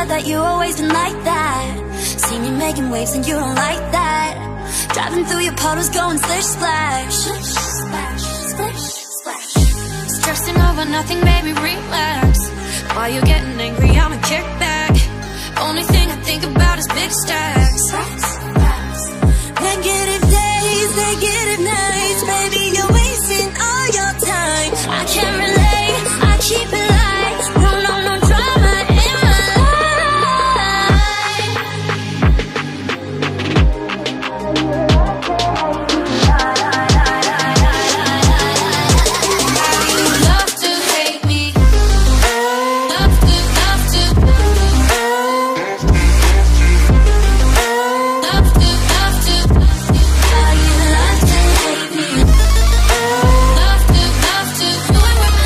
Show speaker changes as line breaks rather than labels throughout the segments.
thought that you always been like that. See me making waves and you don't like that. Driving through your puddles going splish splash. Splish splash, splish splash. Stressing over nothing, baby, relax. While you're getting angry, I'ma kick back. Only thing I think about is big stacks. Negative days, negative nights. Baby, you're wasting all your time. I can't relate, I keep it light. No, no, no drama in my life. You love to hate me. Love to, love to. Love to, love to. How you love to hate me. Love to, love to. Love to,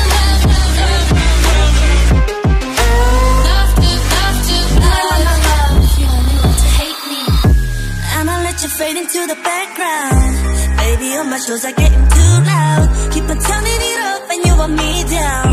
love to. Love, you only love to hate me. I'ma let you fade into the background. Baby, on my shows are getting too loud. Keep on turning it up and you want me down.